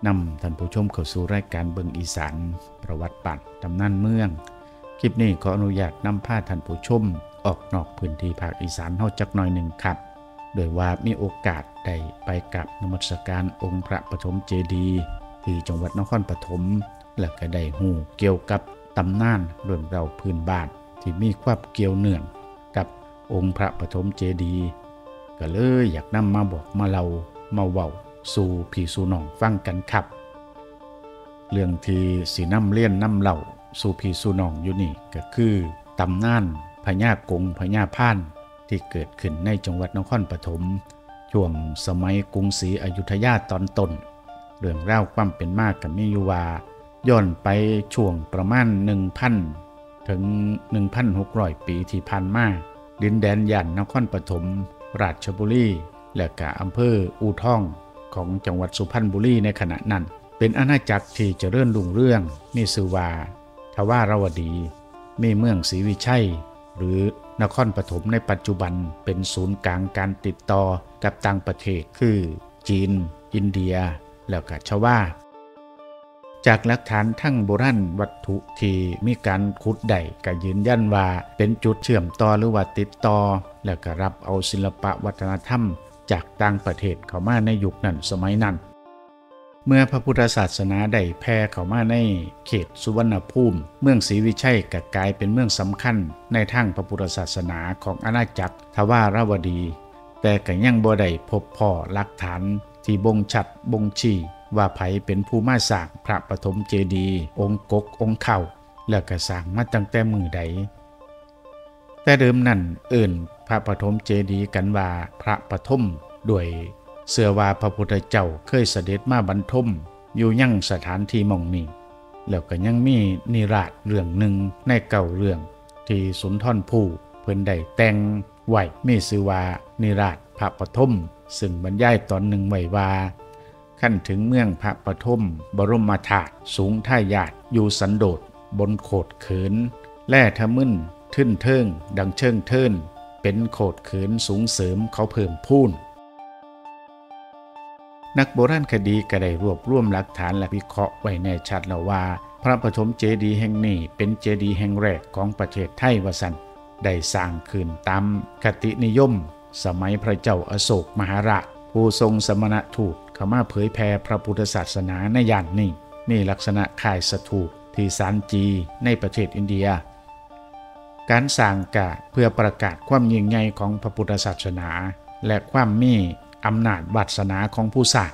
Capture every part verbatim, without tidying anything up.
นำท่านผู้ชมเข้าสู่รายการเบิ่งอีสานประวัติปัดตำนานเมืองคลิปนี้ขออนุญาตนำพาท่านผู้ชมออกนอกพื้นที่ภาคอีสานเฮาจักหน่อยหนึ่งครับโดยว่ามีโอกาสได้ไปกับนมัสการองค์พระปฐมเจดีย์ที่จังหวัดนครปฐมและก็ได้ฮู้เกี่ยวกับตำนานเรื่องราวพื้นบ้านที่มีความเกี่ยวเนื่องกับองค์พระปฐมเจดีย์ก็เลยอยากนำมาบอกมาเล่ามาเว้าสู่พี่สู่น้องฟังกันครับเรื่องที่สินำเลี้ยนนำเล่าสู่พี่สู่น้องอยู่นี่ก็คือตำนานพญากงพญาพานที่เกิดขึ้นในจังหวัดนครปฐมช่วงสมัยกรุงศรีอยุธยาตอนต้นเรื่องราวความเป็นมาก็มีอยู่ว่าย้อนไปช่วงประมาณ หนึ่งพัน ถึง หนึ่งพันหกร้อย ปีที่ผ่านมาดินแดนย่านนครปฐมราชบุรีและก็อำเภออู่ทองของจังหวัดสุพรรณบุรีในขณะนั้นเป็นอาณาจักรที่เจริญรุ่งเรืองมีชื่อว่าทวารวดีมีเมืองศรีวิชัยหรือนครปฐมในปัจจุบันเป็นศูนย์กลางการติดต่อกับต่างประเทศคือจีนอินเดียแล้วก็ชวาจากหลักฐานทั้งโบราณวัตถุที่มีการขุดได้ก็ยืนยันว่าเป็นจุดเชื่อมต่อหรือว่าติดต่อแล้วก็รับเอาศิลปะวัฒนธรรมจากต่างประเทศเข้ามาในยุคนั้นสมัยนั้นเมื่อพระพุทธศาสนาได้แพร่เข้ามาในเขตสุวรรณภูมิเมืองศรีวิชัยก็กลายเป็นเมืองสำคัญในทางพระพุทธศาสนาของอาณาจักรทวารวดีแต่ก็ยังบ่ได้พบพ้อหลักฐานที่บ่งชัดบ่งชี้ว่าไผเป็นผู้มาสร้างพระปฐมเจดีย์องค์กกองค์เข่าแล้วก็สร้างมาตั้งแต่มือใดแต่เดิมนั้นเอิ่นพระปฐมเจดีย์กันว่าพระปฐมด้วยเชื่อว่าพระพุทธเจ้าเคยเสด็จมาบรรทมอยู่ยังสถานที่หม่องนี้แล้วก็ยังมีนิราศเรื่องหนึ่งในเก่าเรื่องที่สุนทรภู่เพิ่นได้แต่งไว้มีชื่อว่านิราศพระปฐมซึ่งบรรยายตอนหนึ่งไว้ว่าขั้นถึงเมืองพระปฐมบรมธาตุสูงท่ายาดอยู่สันโดษบนโขดเขินแล่ทะมึนทึ่นเทิงดังเชิงเทินเป็นโขดเขินสูงเสริมเขาเพิ่มพูนนักโบราณคดีก็ได้รวบรวมหลักฐานและวิเคราะห์ไว้แน่ชัดแล้วว่าพระปฐมเจดีย์แห่งนี้เป็นเจดีย์แห่งแรกของประเทศไทยวสันได้สร้างขึ้นตามคตินิยมสมัยพระเจ้าอโศกมหาราชผู้ทรงสมณทูตเข้ามาเผยแผ่พระพุทธศาสนาในย่านนี้มีลักษณะคล้ายสถูปที่ซานจีในประเทศอินเดียการสร้างกะเพื่อประกาศความยิ่งใหญ่ของพระพุทธศาสนาและความมีอำนาจวาสนาของผู้สร้าง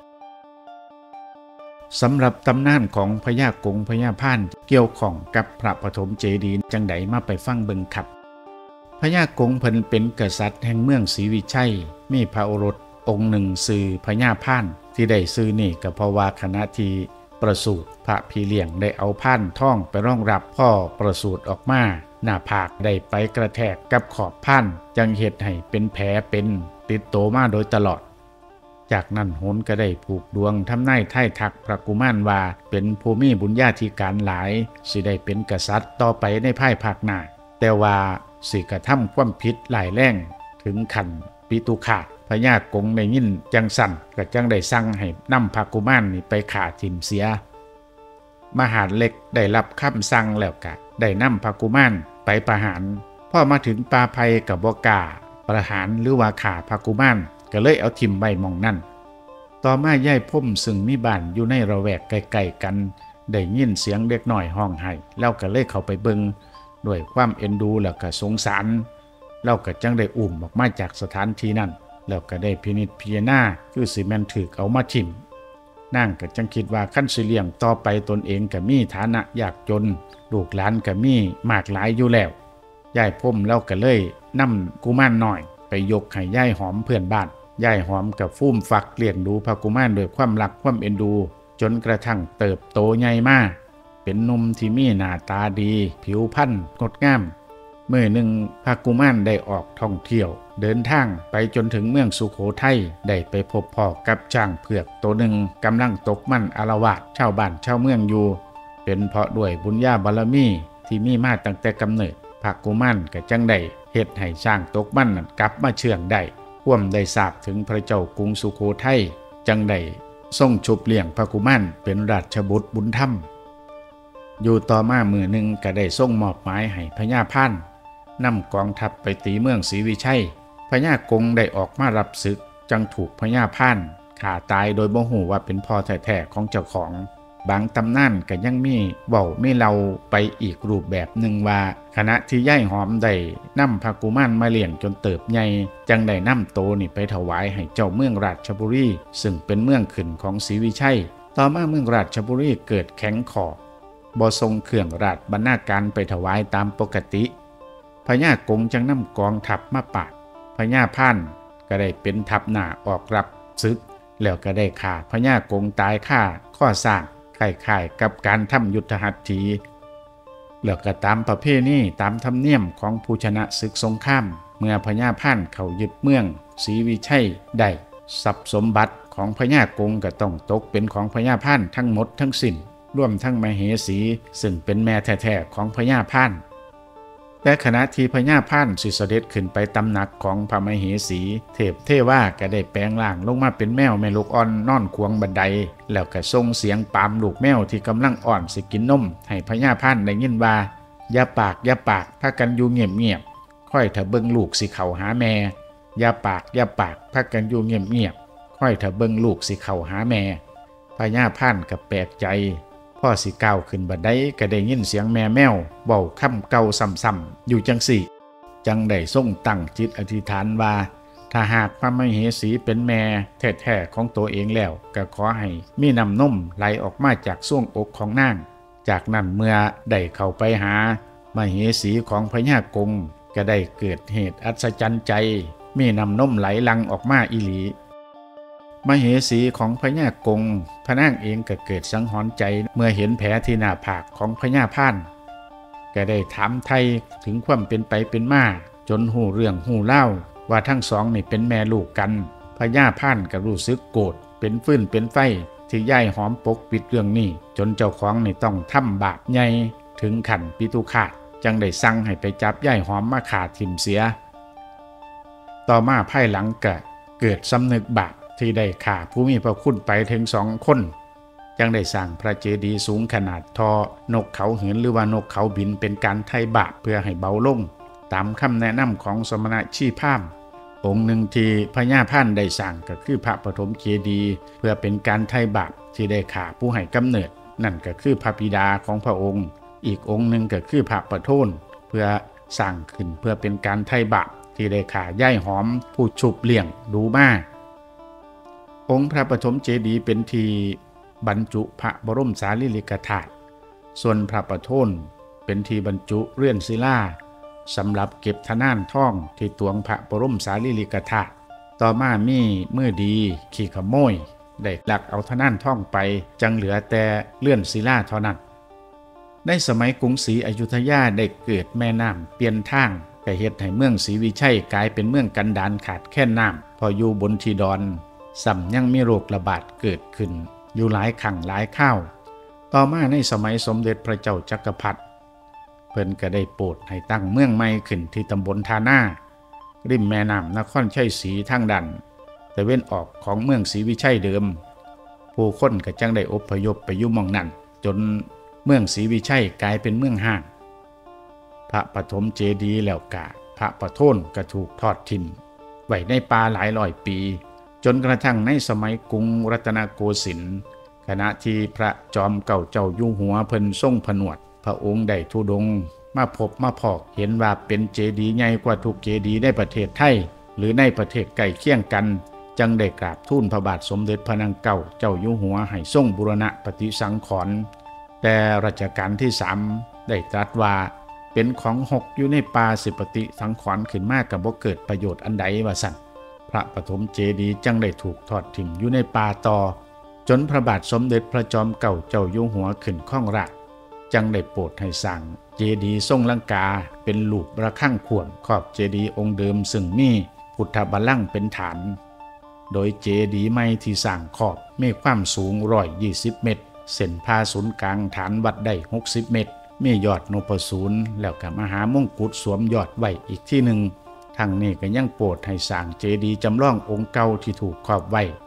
สำหรับตำนานของพญากงพญาพานเกี่ยวข้องกับพระปฐมเจดีย์จังไดมาไปฟังเบิ่งครับพญากงเพิ่นเป็นกษัตริย์แห่งเมืองศรีวิชัยมีพระโอรสองค์หนึ่งชื่อพญาพานที่ได้ชื่อนี่ก็เพราะว่าขณะที่ประสูติพระพี่เลี้ยงได้เอาพานท่องไปรองรับพ่อประสูติออกมาหน้าผากได้ไปกระแทกกับขอบพานจังเฮ็ดให้เป็นแผลเป็นติดโตมาโดยตลอดจากนั้นโหนก็ได้ผูกดวงทำนายทายทักพระกุมารว่าเป็นผู้มีบุญญาธิการหลายสิได้เป็นกษัตริย์ต่อไปในภายภาคหน้าแต่ว่าสิกระทำความผิดหลายแรงถึงขั้นปิตุฆาตพญากงได้ยินจังสั่นก็จังได้สั่งให้นำพระกุมารนี่ไปฆ่าทิ่มเสียมหาดเล็กได้รับคำสั่งแล้วก็ได้นำพระกุมารไปประหารพอมาถึงป่าไผ่กับบ่กล้าประหารหรือว่าฆ่าพระกุมารก็เลยเอาทิ่มไว้หม่องนั่นต่อมาย่ายพ่มซึ่งมีบ้านอยู่ในระแวกใกล้ๆกันได้ยินเสียงเด็กน้อยห้องไห้แล้วก็เลยเข้าไปเบิ่งด้วยความเอ็นดูแล้วก็สงสารแล้วก็จังได้อุ้มออกมาจากสถานที่นั้นแล้วก็ได้พินิจพิจารณาคือสิแม่นถูกเอามาทิ่มนางก็จังคิดว่าคันสิเลี้ยงต่อไปตนเองก็มีฐานะยากจนลูกหลานก็มีมากหลายอยู่แล้วย่ายพ่มแล้วก็เลยนำกุมารน้อยไปยกให้ย่ายหอมเพื่อนบ้านย่ายหอมกับฟูมฟักเลี้ยงดูพระกุมารด้วยความรักความเอ็นดูจนกระทั่งเติบโตใหญ่มากเป็นหนุ่มที่มีหน้าตาดีผิวพรรณงดงามเมื่อหนึ่งพระกุมารได้ออกท่องเที่ยวเดินทางไปจนถึงเมืองสุโขทัยได้ไปพบพ่อกับช้างเผือกตัวหนึ่งกำลังตกมันอาละวาดชาวบ้านชาวเมืองอยู่เป็นเพราะด้วยบุญญาบารมีที่มีมาตั้งแต่กำเนิดพระกุมารก็จังได้เฮ็ดให้ช้างตกมันกลับมาเชื่องได้ความได้ทราบถึงพระเจ้ากรุงสุโขทัยจังได้ทรงชุบเลี้ยงพระกุมารเป็นราชบุตรบุญธรรมอยู่ต่อมามือหนึ่งก็ได้ทรงมอบหมายให้พญาพันธุ์นำกองทัพไปตีเมืองศรีวิชัยพญากงได้ออกมารับศึกจังถูกพญาพันธุ์ฆ่าตายโดยบ่ฮู้ว่าเป็นพ่อแท้ๆของเจ้าของบางตำนานก็ยังมีเว้ามีเล่าไปอีกรูปแบบหนึ่งว่าขณะที่ย่ายหอมได้นำพระกุมารมาเลี้ยงจนเติบใหญ่จังได้นำโตนี่ไปถวายให้เจ้าเมืองราชบุรีซึ่งเป็นเมืองขึ้นของศรีวิชัยต่อมาเมืองราชบุรีเกิดแข็งคอบ่ทรงเครื่องราชบรรณาการไปถวายตามปกติพญากงจึงนำกองทัพมาปราบพญาพันธุ์ก็ได้เป็นทัพหน้าออกรับศึกแล้วก็ได้ฆ่าพญากงตายฆ่าข้อสร้างคล้ายๆกับการทำยุทธหัตถีแล้วก็ตามประเพณีตามธรรมเนียมของผู้ชนะศึกสงครามเมื่อพญาพันธุ์เข้ายึดเมืองศรีวิชัยได้ทรัพย์สมบัติของพญากงก็ต้องตกเป็นของพญาพันธุ์ทั้งหมดทั้งสิ้นรวมทั้งมเหสีซึ่งเป็นแม่แท้ๆของพญาพันธุ์แต่ขณะที่พญาพันธุ์สิเสด็จขึ้นไปตำหนักของพระมเหสีเทพเทวาก็ได้แปลงร่างลงมาเป็นแมวแม่ลูกอ่อนนอนขวงบันไดแล้วก็ส่งเสียงปามลูกแมวที่กำลังอ่อนสิกินนมให้พญาพันธุ์ได้ยินว่าอย่าปากอย่าปากพากันอยู่เงียบๆค่อยถ้าเบิ่งลูกสิเข้าหาแม่อย่าปากอย่าปากพากันอยู่เงียบๆค่อยถ้าเบิ่งลูกสิเข้าหาแม่พญาพันธุ์ก็แปลกใจพ่อสิก้าวขึ้นบันไดก็ได้ยินเสียงแม่แมวเว้าคำเก่าซ้ำๆอยู่จังสี่จังได้ทรงตั้งจิตอธิษฐานว่าถ้าหากพระมเหสีเป็นแม่แท้ๆของตัวเองแล้วก็ขอให้มีน้ำนมไหลออกมาจากช่วงอกของนางจากนั้นเมื่อได้เข้าไปหามเหสีของพญากงก็ได้เกิดเหตุอัศจรรย์ใจมีน้ำนมไหลหลั่งออกมาอีหลีมเหสีของพญากงพระนางเองก็เกิดสังหรณ์ใจเมื่อเห็นแผลที่หน้าผากของพญาพันธุ์ก็ได้ถามไทยถึงความเป็นไปเป็นมาจนหูเรื่องหูเล่าว่าทั้งสองนี่เป็นแม่ลูกกันพญาพันธุ์ก็รู้สึกโกรธเป็นฟืนเป็นไฟที่ย่ายหอมปกปิดเรื่องนี้จนเจ้าของนี่ต้องทำบาปใหญ่ถึงขันปิตุฆาตจังได้สั่งให้ไปจับย่ายหอมมาฆ่าทิ่มเสียต่อมาภายหลังก็เกิดสำนึกบาปที่ได้ฆ่าผู้มีพระคุณไปถึงสองคนยังได้สร้างพระเจดีย์สูงขนาดทอนกเขาเหินหรือว่านกเขาบินเป็นการไถ่บาปเพื่อให้เบาลงตามคำแนะนำของสมณะชีพราหมณ์องค์หนึ่งที่พญาพันธุ์ได้สร้างก็คือพระปฐมเจดีย์เพื่อเป็นการไถ่บาปที่ได้ฆ่าผู้ให้กำเนิดนั่นก็คือพระบิดาของพระองค์อีกองค์หนึ่งก็คือพระประโทนเพื่อสร้างขึ้นเพื่อเป็นการไถ่บาปที่ได้ฆ่าย่ายหอมผู้ชุบเลี้ยงดูมาองค์พระปฐมเจดีย์เป็นที่บรรจุพระบรมสารีริกธาตุส่วนพระประโทนเป็นที่บรรจุเลื่อนศิลาสำหรับเก็บธนานทองที่ตวงพระบรมสารีริกธาตุต่อมามีมือดีขี่ขโมยได้ลักเอาธนานทองไปจังเหลือแต่เลื่อนศิลาเท่านั้นในสมัยกรุงศรีอยุธยาได้เกิดแม่น้ำเปลี่ยนทางแต่เหตุให้เมืองศรีวิชัยกลายเป็นเมืองกันดารขาดแคลนน้ำพออยู่บนทีดอนซ้ำยังมีโรคระบาดเกิดขึ้นอยู่หลายครั้งหลายคราวต่อมาในสมัยสมเด็จพระเจ้าจักรพรรดิเพิ่นก็ได้โปรดให้ตั้งเมืองใหม่ขึ้นที่ตำบลทานาริมแม่น้ำนครชัยศรีทางด้านตะเวนออกของเมืองศรีวิชัยเดิมผู้คนก็จังได้อพยพไปอยู่หม้องนั้นจนเมืองศรีวิชัยกลายเป็นเมืองห้างพระปฐมเจดีย์แล้วกะพระประโทนก็ถูกทอดทิ้งไว้ในป่าหลายร้อยปีจนกระทั่งในสมัยกรุงรัตนโกสินทร์ขณะที่พระจอมเก่าเจ้าอยู่หัวเพิ่นทรงผนวดพระองค์ได้ธุดงค์มาพบมาพอกเห็นว่าเป็นเจดีย์ใหญ่กว่าทุกเจดีย์ในประเทศไทยหรือในประเทศใกล้เคียงกันจังได้กราบทูลพระบาทสมเด็จพระนางเก่าเจ้าอยู่หัวให้ทรงบูรณะปฏิสังขรณ์แต่รัชกาลที่สามได้ตรัสว่าเป็นของหกอยู่ในป่าสิปฏิสังขรณ์ขึ้นมาก็บ่เกิดประโยชน์อันใดว่าซั่นพระปฐมเจดีย์จังได้ถูกทอดทิ้งอยู่ในป่าต่อจนพระบาทสมเด็จพระจอมเก่าเจ้าอยู่หัวขึ้นข้องราชย์จังได้โปรดให้สร้างเจดีย์ทรงลังกาเป็นรูประฆังขวมขอบเจดีย์องค์เดิมซึ่งมีพุทธบัลลังก์เป็นฐานโดยเจดีย์ใหม่ที่สร้างขอบมีความสูงหนึ่งร้อยยี่สิบเมตรเส้นผ่าศูนย์กลางฐานวัดได้หกสิบเมตรมียอดนพสูรแล้วก็มหามงกุฎสวมยอดไว้อีกที่หนึ่งทั้งนี้ก็ยังโปรดให้สร้างเจดีย์จำลององค์เก่าที่ถูกครอบไว้ท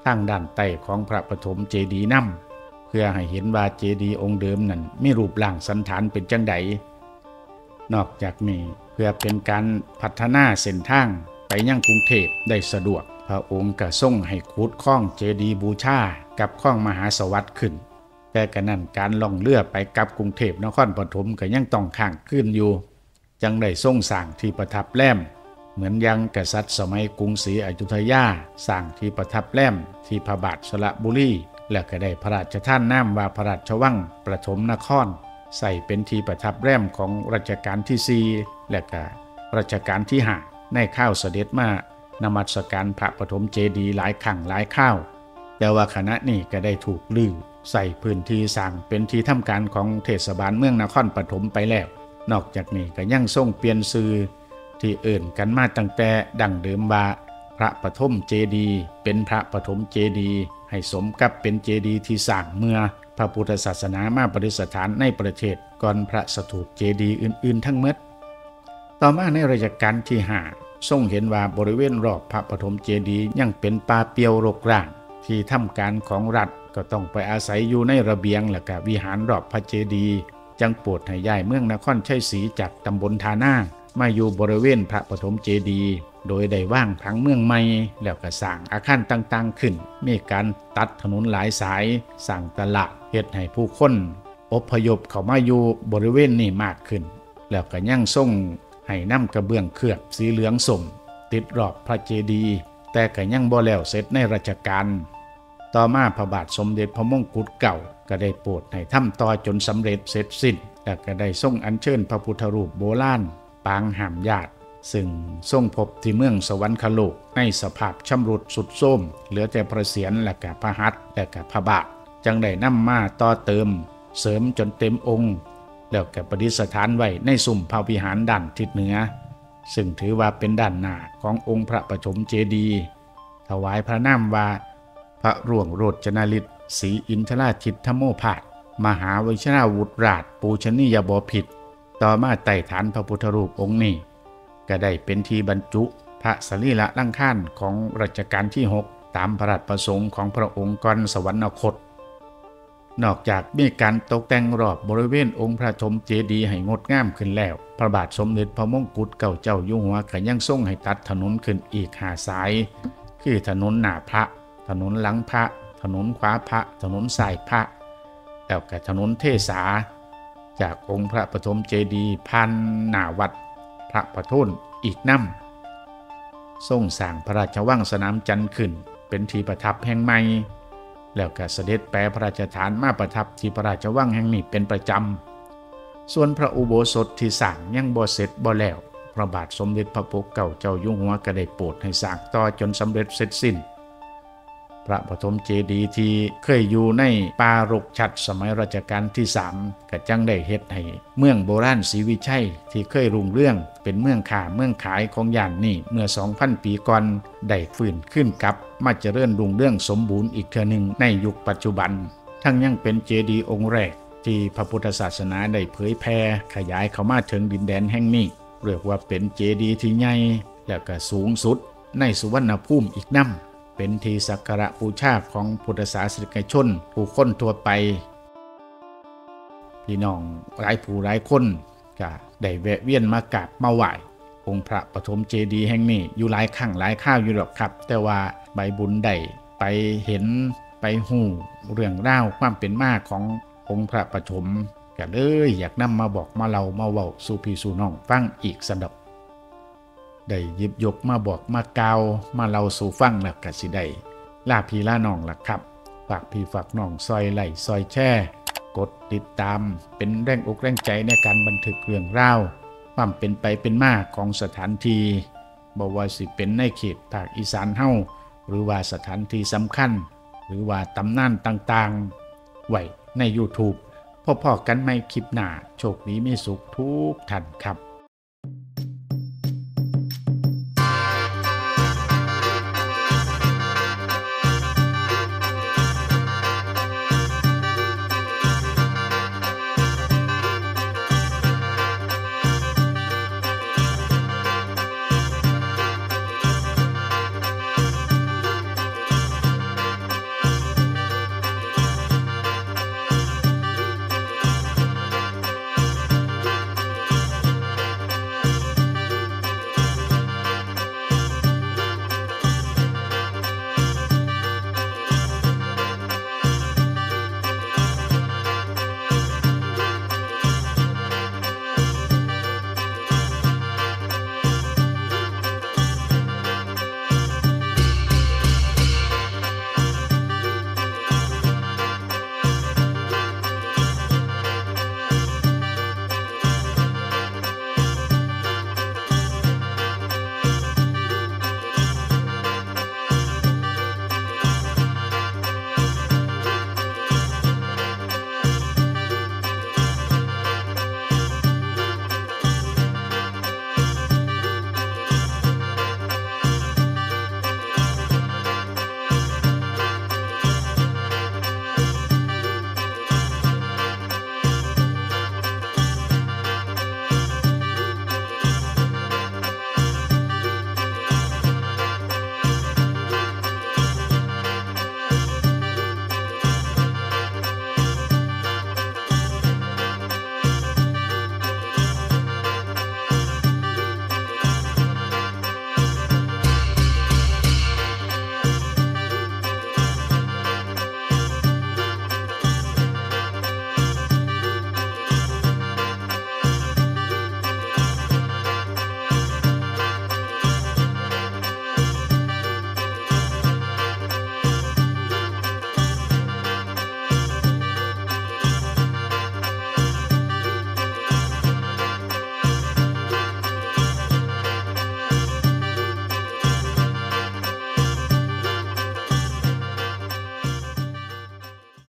ทางด้านใต้ของพระปฐมเจดีย์นำเพื่อให้เห็นว่าเจดีย์องค์เดิมนั้นมีรูปร่างสันฐานเป็นจังใดนอกจากนี้เพื่อเป็นการพัฒนาเส้นทางไปยังกรุงเทพได้สะดวกพระองค์ก็ทรงให้ขุดข้องเจดีย์บูชากับข้องมหาสวัสดิ์ขึ้นแต่กระนั้นการล่องเรือไปกับกรุงเทพนครปฐมก็ยังต้องข้างขึ้นอยู่จังได้ทรงสร้างที่ประทับแรมเหมือนยังกษัตริย์สมัยกรุงศรีอยุธยาสร้างที่ประทับแรมที่พระบาทสระบุรีและก็ได้พระราชทานนามว่าพระราชวังปฐมนครใส่เป็นที่ประทับแรมของรัชกาลที่สี่และก็รัชกาลที่ห้าในข้าวเสด็จมานมัสการพระปฐมเจดีย์หลายครั้งหลายข้าวแต่ว่าคณะนี้ก็ได้ถูกลื้อใส่พื้นที่สร้างเป็นที่ทำการของเทศบาลเมืองนครปฐมไปแล้วนอกจากนี้ก็ยังทรงเปลี่ยนชื่อที่เอื่นกันมาตั้งแต่ดั้งเดิมว่าพระปฐมเจดีย์เป็นพระปฐมเจดีย์ให้สมกับเป็นเจดีย์ที่สร้างเมื่อพระพุทธศาสนามาประดิษฐานในประเทศก่อนพระสถูปเจดีย์อื่นๆทั้งหมดต่อมาในรัชกาลที่ห้าทรงเห็นว่าบริเวณรอบพระปฐมเจดีย์ยังเป็นป่าเปียวรกร้างที่ทำการของรัฐก็ต้องไปอาศัยอยู่ในระเบียงและก็วิหารรอบพระเจดีย์จังโปรดให้ย้ายเมืองนครชัยศรีจากตำบลทานามาอยู่บริเวณพระปฐมเจดีย์โดยได้ว่างผังเมืองใหม่แล้วก็สร้างอาคารต่างๆขึ้นมีการตัดถนนหลายสายสร้างตลาดเฮ็ดให้ผู้คนอพยพเข้ามาอยู่บริเวณนี้มากขึ้นแล้วก็ยังทรงให้นำกระเบื้องเคลือบสีเหลืองส้มติดรอบพระเจดีย์แต่ก็ยังบ่แล้วเสร็จในรัชกาลต่อมาพระบาทสมเด็จพระมงกุฎเก่าก็ได้โปรดให้ทำต่อจนสำเร็จเสร็จสิ้นและก็ได้ทรงอัญเชิญพระพุทธรูปโบราณปางหามญาติซึ่งทรงพบที่เมืองสวรรคโลกในสภาพชำรุดสุดโทรมเหลือแต่พระเศียรและก็พระหัตถ์และก็พระบาทจังได้นำมาต่อเติมเสริมจนเต็มองค์แล้วก็ประดิษฐานไว้ในซุ้มพระวิหารด้านทิศเหนือซึ่งถือว่าเป็นด้านหน้าขององค์พระปฐมเจดีย์ถวายพระนามว่าพระร่วงโรจนฤทธิ์ศรีอินทราชิตธโมภาสมหาวชิราวุธราชปูชนียบพิตรต่อมาไต่ฐานพระพุทธรูปองค์นี้ก็ได้เป็นที่บรรจุพระสรีระร่างข้านของรัชกาลที่หกตามพระราชประสงค์ของพระองค์ก่อนสวรรคตนอกจากมีการตกแต่งรอบบริเวณองค์พระปฐมเจดีย์ให้งดงามขึ้นแล้วพระบาทสมเด็จพระมงกุฎเกล้าเจ้าอยู่หัวก็ยังทรงให้ตัดถนนขึ้นอีกห้าสายคือถนนหน้าพระถนนหลังพระถนนขวาพระถนนสายพระแล้วก็ถนนเทศาจากองค์พระปฐมเจดีย์ผ่านหน้าวัดพระประโทนอีกนำทรงสร้างพระราชวังสนามจันทร์ขึ้นเป็นที่ประทับแห่งใหม่แล้วก็เสด็จแปรพระราชทานมาประทับที่พระราชวังแห่งนี้เป็นประจำส่วนพระอุโบสถที่สร้างยังบ่เสร็จบ่แล้วพระบาทสมเด็จพระปกเกล้าเจ้าอยู่หัวก็ได้โปรดให้สร้างต่อจนสำเร็จเสร็จสิ้นพระปฐมเจดีย์ที่เคยอยู่ในป่ารกชัดสมัยรัชกาลที่สามก็จังได้เฮ็ดให้เมืองโบราณศรีวิชัยที่เคยรุ่งเรืองเป็นเมืองค้าเมืองขายของย่านนี้เมื่อ สองพัน ปีก่อนได้ฟื้นขึ้นกลับมาเจริญรุ่งเรืองสมบูรณ์อีกเทื่อหนึ่งในยุคปัจจุบันทั้งยังเป็นเจดีย์องค์แรกที่พระพุทธศาสนาได้เผยแผ่ขยายเข้ามาถึงดินแดนแห่งนี้เรียกว่าเป็นเจดีย์ที่ใหญ่และก็สูงสุดในสุวรรณภูมิอีกนำเป็นที่สักการะบูชาของพุทธศาสนิกชนผู้คนทั่วไปพี่น้องหลายผู้หลายคนก็ได้แวะเวียนมากราบมาไหว้องค์พระปฐมเจดีย์แห่งนี้อยู่หลายครั้งหลายคราวอยู่หรอกครับแต่ว่าใบบุญได้ไปเห็นไปหูเรื่องราวความเป็นมาขององค์พระปฐมก็เลยอยากนำมาบอกมาเล่ามาเว้าสู่พี่สู่น้องฟังอีกสนับได้หยิบยกมาบอกมากล่าวมาเล่าสู่ฟังแล้วก็สิได้ลาพี่ลาน้องล่ะครับฝากพี่ฝากน้องซอยไลค์ซอยแชร์กดติดตามเป็นแรงอกแรงใจในการบันทึกเรื่องราวความเป็นไปเป็นมาของสถานที่บ่ว่าสิเป็นในเขตภาคอีสานเฮาหรือว่าสถานที่สำคัญหรือว่าตำนานต่างๆไว้ใน YouTube พบๆกันใหม่คลิปหน้าโชคดีมีสุขทุกท่านครับ